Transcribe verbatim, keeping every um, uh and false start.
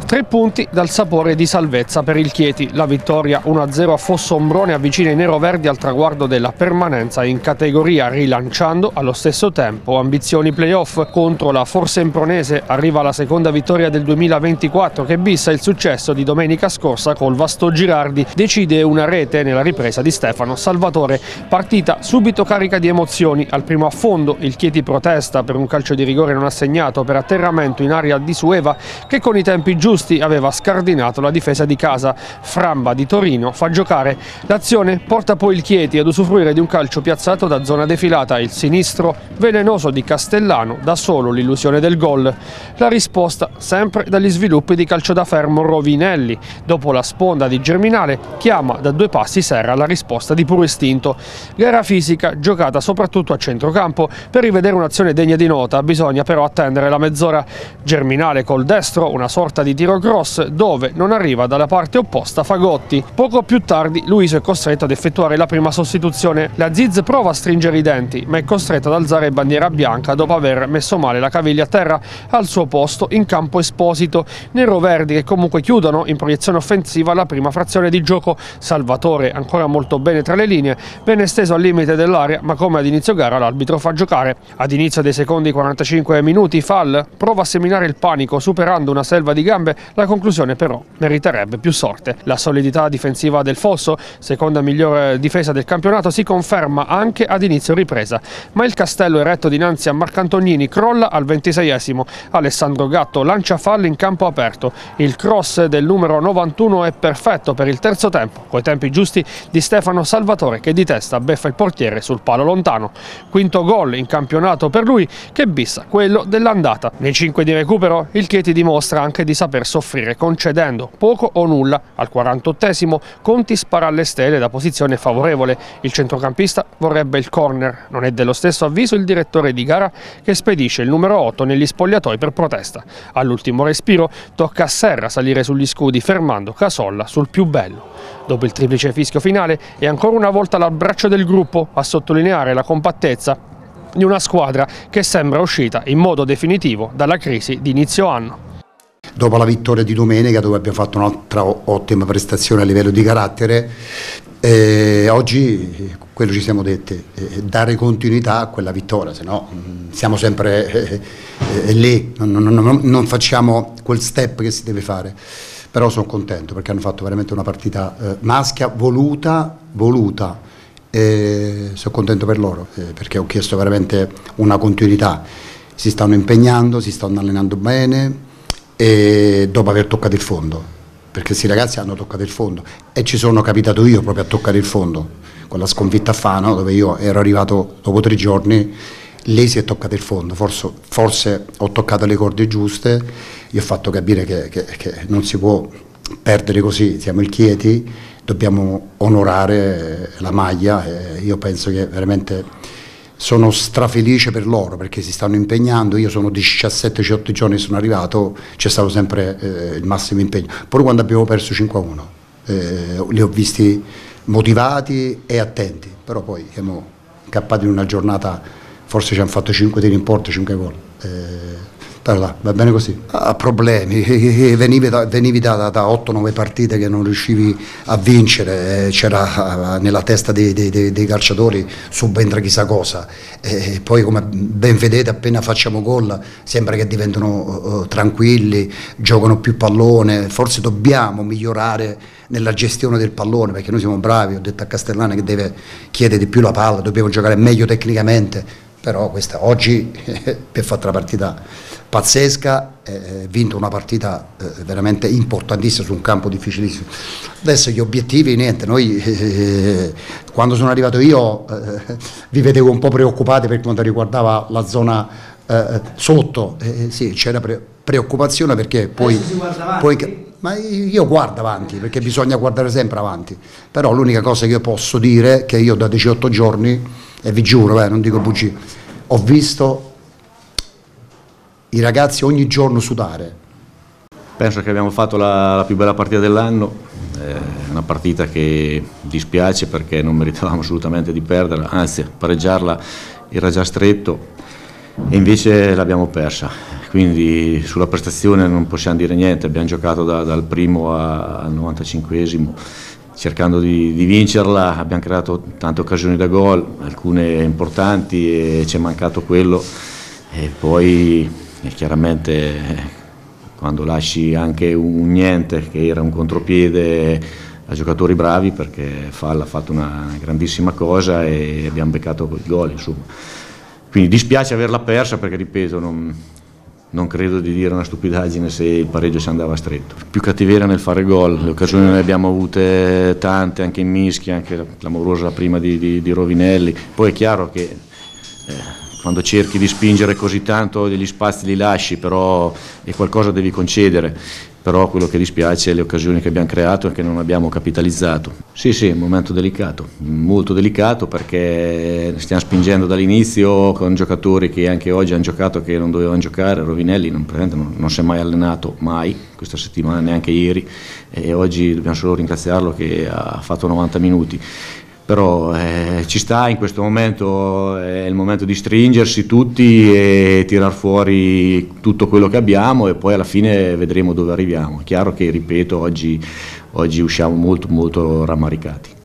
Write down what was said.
Tre punti dal sapore di salvezza per il Chieti. La vittoria uno a zero a Fossombrone avvicina i neroverdi al traguardo della permanenza in categoria, rilanciando allo stesso tempo ambizioni playoff. Contro la Forsempronese arriva la seconda vittoria del duemilaventiquattro che bissa il successo di domenica scorsa col Vasto Girardi. Decide una rete nella ripresa di Stefano Salvatore. Partita subito carica di emozioni. Al primo affondo il Chieti protesta per un calcio di rigore non assegnato per atterramento in area di Sueva che con i tempi giusti aveva scardinato la difesa di casa. Framba di Torino fa giocare. L'azione porta poi il Chieti ad usufruire di un calcio piazzato da zona defilata. Il sinistro velenoso di Castellano dà solo l'illusione del gol. La risposta sempre dagli sviluppi di calcio da fermo Rovinelli. Dopo la sponda di Germinale chiama da due passi Serra la risposta di puro istinto. Gara fisica giocata soprattutto a centrocampo. Per rivedere un'azione degna di nota bisogna però attendere la mezz'ora. Germinale col destro, una sorta di tiro cross dove non arriva dalla parte opposta Fagotti. Poco più tardi Luiso è costretto ad effettuare la prima sostituzione. La Ziz prova a stringere i denti ma è costretto ad alzare bandiera bianca dopo aver messo male la caviglia a terra. Al suo posto in campo Esposito. Neroverdi che comunque chiudono in proiezione offensiva la prima frazione di gioco. Salvatore ancora molto bene tra le linee, ben esteso al limite dell'area ma come ad inizio gara l'arbitro fa giocare. Ad inizio dei secondi quarantacinque minuti Fall prova a seminare il panico superando una selva di gambe. La conclusione però meriterebbe più sorte. La solidità difensiva del Fosso, seconda migliore difesa del campionato, si conferma anche ad inizio ripresa, ma il castello eretto dinanzi a Marcantonini crolla al ventiseiesimo. Alessandro Gatto lancia Fall in campo aperto. Il cross del numero novantuno è perfetto per il terzo tempo, coi tempi giusti di Stefano Salvatore che di testa beffa il portiere sul palo lontano. Quinto gol in campionato per lui che bissa quello dell'andata. Nei cinque di recupero il Chieti dimostra anche di saper soffrire concedendo poco o nulla. Al quarantottesimo Conti spara alle stelle da posizione favorevole. Il centrocampista vorrebbe il corner. Non è dello stesso avviso il direttore di gara che spedisce il numero otto negli spogliatoi per protesta. All'ultimo respiro tocca a Serra salire sugli scudi fermando Casolla sul più bello. Dopo il triplice fischio finale è ancora una volta l'abbraccio del gruppo a sottolineare la compattezza di una squadra che sembra uscita in modo definitivo dalla crisi di inizio anno. Dopo la vittoria di domenica, dove abbiamo fatto un'altra ottima prestazione a livello di carattere, eh, oggi quello ci siamo detti, eh, dare continuità a quella vittoria, se no mh, siamo sempre eh, eh, lì, non, non, non, non facciamo quel step che si deve fare. Però sono contento perché hanno fatto veramente una partita eh, maschia, voluta, voluta. E sono contento per loro eh, perché ho chiesto veramente una continuità. Si stanno impegnando, si stanno allenando bene. E dopo aver toccato il fondo, perché questi ragazzi hanno toccato il fondo e ci sono capitato io proprio a toccare il fondo, con la sconfitta a Fano dove io ero arrivato dopo tre giorni, lei si è toccata il fondo, forse, forse ho toccato le corde giuste, gli ho fatto capire che, che, che non si può perdere così, siamo il Chieti, dobbiamo onorare la maglia e io penso che veramente sono strafelice per loro perché si stanno impegnando. Io sono diciassette diciotto giorni che sono arrivato, c'è stato sempre eh, il massimo impegno, pure quando abbiamo perso cinque a uno eh, li ho visti motivati e attenti, però poi siamo incappati in una giornata, forse ci hanno fatto cinque tiri in porta, cinque gol. Eh, va bene così. Ha problemi, venivi da, venivi da, da otto nove partite che non riuscivi a vincere, c'era nella testa dei, dei, dei calciatori subentra chissà cosa, e poi come ben vedete appena facciamo gol sembra che diventano uh, tranquilli, giocano più pallone, forse dobbiamo migliorare nella gestione del pallone perché noi siamo bravi, ho detto a Castellana che deve chiedere di più la palla, dobbiamo giocare meglio tecnicamente, però questa oggi per fare la partita pazzesca, eh, vinto una partita eh, veramente importantissima su un campo difficilissimo. Adesso gli obiettivi, niente, noi eh, quando sono arrivato io eh, vi vedevo un po' preoccupati per quanto riguardava la zona eh, sotto, eh, sì, c'era pre preoccupazione perché poi, poi ma io guardo avanti perché bisogna guardare sempre avanti, però l'unica cosa che io posso dire è che io da diciotto giorni, e vi giuro, eh, non dico bugie, ho visto i ragazzi ogni giorno sudare. Penso che abbiamo fatto la, la più bella partita dell'anno, eh, una partita che dispiace perché non meritavamo assolutamente di perderla, anzi pareggiarla era già stretto e invece l'abbiamo persa. quindi sulla prestazione non possiamo dire niente, abbiamo giocato da, dal primo al novantacinquesimo cercando di, di vincerla, abbiamo creato tante occasioni da gol, alcune importanti e ci è mancato quello, e poi e chiaramente quando lasci anche un niente che era un contropiede a giocatori bravi, perché Fall ha fatto una grandissima cosa e abbiamo beccato quel gol, insomma. Quindi dispiace averla persa perché, ripeto, non, non credo di dire una stupidaggine se il pareggio si andava stretto. Più cattiveria nel fare gol, le occasioni ne abbiamo avute tante, anche in mischia, anche la clamorosa prima di, di, di Rovinelli. Poi è chiaro che eh, quando cerchi di spingere così tanto degli spazi li lasci, però e qualcosa devi concedere. Però quello che dispiace è le occasioni che abbiamo creato e che non abbiamo capitalizzato. Sì, sì, è un momento delicato, molto delicato, perché stiamo spingendo dall'inizio con giocatori che anche oggi hanno giocato che non dovevano giocare. Rovinelli non, non, non si è mai allenato, mai, questa settimana, neanche ieri, e oggi dobbiamo solo ringraziarlo che ha fatto novanta minuti. Però eh, ci sta, in questo momento è il momento di stringersi tutti e tirar fuori tutto quello che abbiamo e poi alla fine vedremo dove arriviamo. È chiaro che, ripeto, oggi, oggi usciamo molto molto rammaricati.